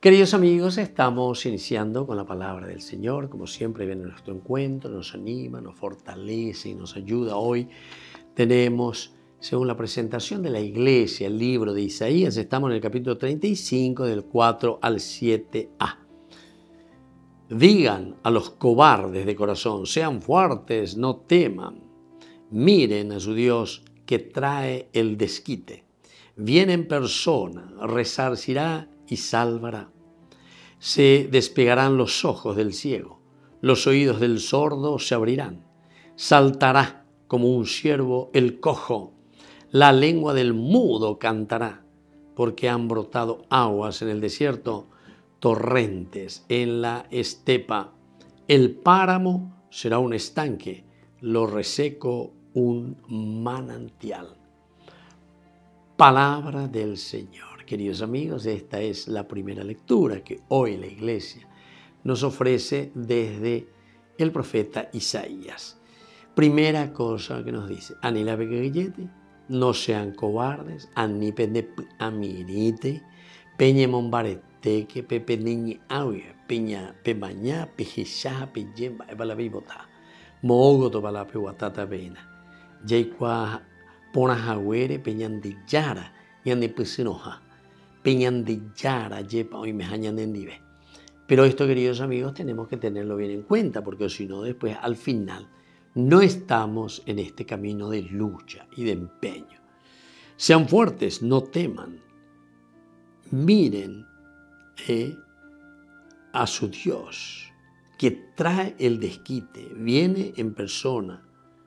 Queridos amigos, estamos iniciando con la palabra del Señor. Como siempre viene nuestro encuentro, nos anima, nos fortalece y nos ayuda. Hoy tenemos, según la presentación de la iglesia, el libro de Isaías. Estamos en el capítulo 35, del 4 al 7a. Digan a los cobardes de corazón, sean fuertes, no teman. Miren a su Dios que trae el desquite. Viene en persona, resarcirá y salvará. Se despegarán los ojos del ciego, los oídos del sordo se abrirán. Saltará como un ciervo el cojo, la lengua del mudo cantará, porque han brotado aguas en el desierto, torrentes en la estepa. El páramo será un estanque, lo reseco un manantial. Palabra del Señor. Queridos amigos, esta es la primera lectura que hoy la iglesia nos ofrece desde el profeta Isaías. Primera cosa que nos dice, no sean cobardes, amirite, peñemon bareteque, pepe niñi auya, peña pemaña, pejisha, peyemba, ebalabibota, moogoto balapehuatata vena, yaikwa ponajawere, peñandillara, yandipusinoja. Pero esto, queridos amigos, tenemos que tenerlo bien en cuenta, porque si no, después al final no estamos en este camino de lucha y de empeño. Sean fuertes, no teman. Miren a su Dios, que trae el desquite, viene en persona,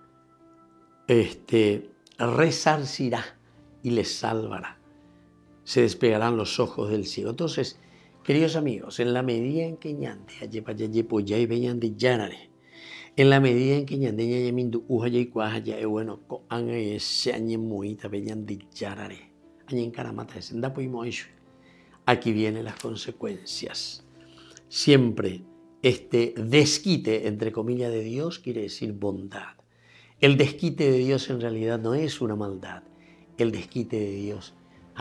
resarcirá y les salvará. Se despegarán los ojos del ciego. Entonces, queridos amigos, en la medida en que ñande, en la medida en que ñande, ñayamindu, uja y cuaja, bueno, se añemuita, beñandillarare, añencaramata, aquí vienen las consecuencias. Siempre este desquite, entre comillas, de Dios quiere decir bondad. El desquite de Dios en realidad no es una maldad. El desquite de Dios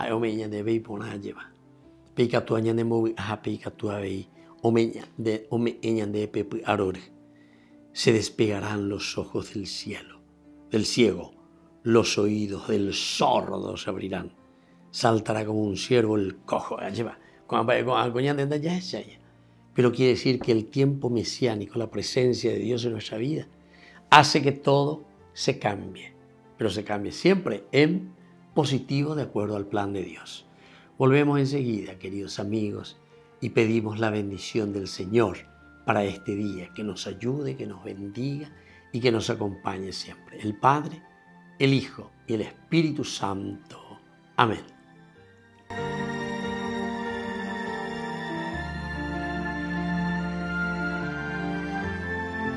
se despegarán los ojos del ciego, los oídos del sordo se abrirán, saltará como un ciervo el cojo. Pero quiere decir que el tiempo mesiánico, la presencia de Dios en nuestra vida, hace que todo se cambie, pero se cambie siempre en positivo de acuerdo al plan de Dios. Volvemos enseguida, queridos amigos, y pedimos la bendición del Señor para este día, que nos ayude, que nos bendiga y que nos acompañe siempre. El Padre, el Hijo y el Espíritu Santo. Amén.